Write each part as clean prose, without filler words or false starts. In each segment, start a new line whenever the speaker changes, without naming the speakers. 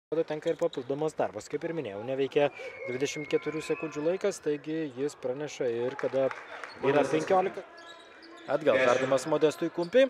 Tenka ir papildomas darbas, kaip ir minėjau, neveikia 24 sekundžių laikas, taigi jis praneša ir kada yra 15. Atgal perdavimas Modestui Kumpiui.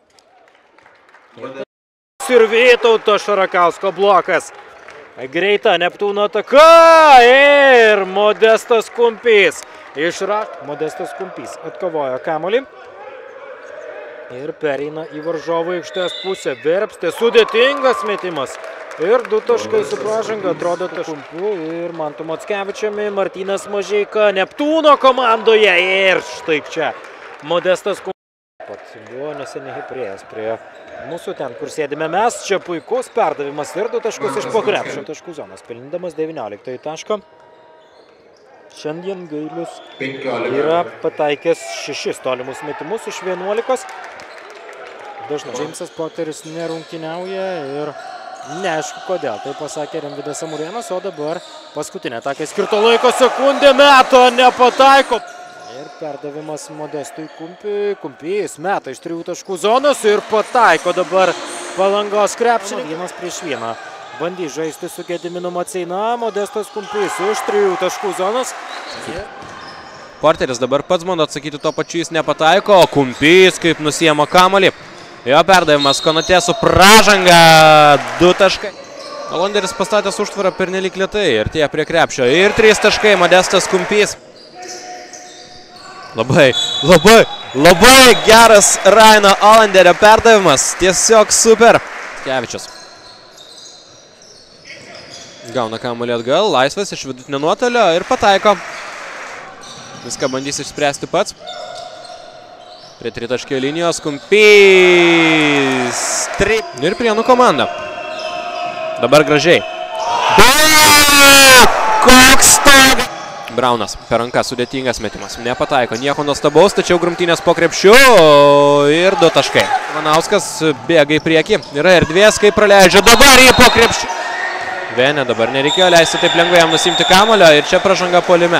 Ir Vytauto Šarakausko blokas. Greita Neptūno ataka ir Modestas Kumpys. Modestas Kumpys atkovojo kamuolį. Ir pereina į varžovų aikštės pusę. Verpstė, sudėtingas metimas. Ir 2 taškai su pražanga, atrodo Kumpiu ir Mantu Mockevičiumi, Martynas Mažeika, Neptūno komandoje ir štai čia Modestas Kumpis. Pat buvo neseniai priėjęs prie mūsų ten, kur sėdime mes, čia puikus perdavimas ir 2 taškus iš po krepšio taškų zonos, pelnydamas 19 tašką. Šiandien Gailius yra pataikęs 6 tolimus metimus iš 11. Dažnai Džeimsas Poteris nerungtyniauja ir neaišku kodėl, tai pasakė Rimvydas Amurėnas, o dabar paskutinė atakai skirto laiko sekundė meto, nepataiko. Ir perdavimas Modestui Kumpiui, Kumpys meta iš 3 taškų zonos ir pataiko dabar Palangos krepšininkas 1 prieš 1. Bandys žaisti su Gediminu Maceina, Modestas Kumpys iš 3 taškų zonos.
Porteris dabar pats bando atsakyti tuo pačiu, jis nepataiko, o Kumpys kaip nusiema kamuolį. Jo perdavimas Konatė su pražanga, 2 taškai. Alonderis pastatęs užtvarą pernelyg lėtai ir tie prie krepšio. Ir 3 taškai Modestas Kumpys. Labai geras Raino Alanderio perdavimas. Tiesiog super. Kevičius. Gauna kamuolį atgal, laisvas iš vidutinio nuotolio ir pataiko. Viską bandys išspręsti pats. Prie 3 taškio linijos Kumpys. Ir Prienų komanda. Dabar gražiai. Koks stogas! Braunas per ranką, sudėtingas metimas. Nepataiko, nieko nuostabaus, tačiau grumtynės po krepšiu ir 2 taškai. Manauskas bėga į priekį. Yra erdvės, kaip praleidžia dabar į po krepšiu. Venė dabar nereikėjo leisti taip lengvai jam nusimti kamulio ir čia pražanga puolime.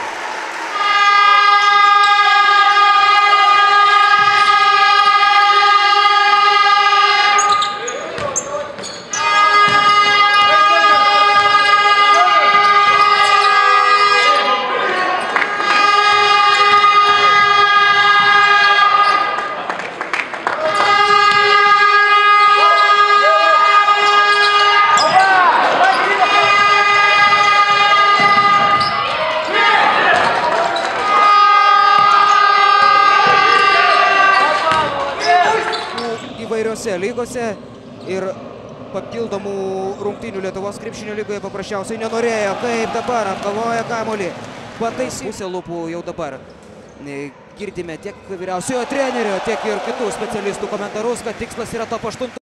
Įvairiose lygose ir papildomų rungtynių Lietuvos krepšinio lygoje paprasčiausiai nenorėjo. Kaip dabar atkovoja kamuolį. Pataisys pusę lūpų jau dabar. Girdime tiek vyriausiojo trenerio, tiek ir kitų specialistų komentarus, kad tikslas yra top 8.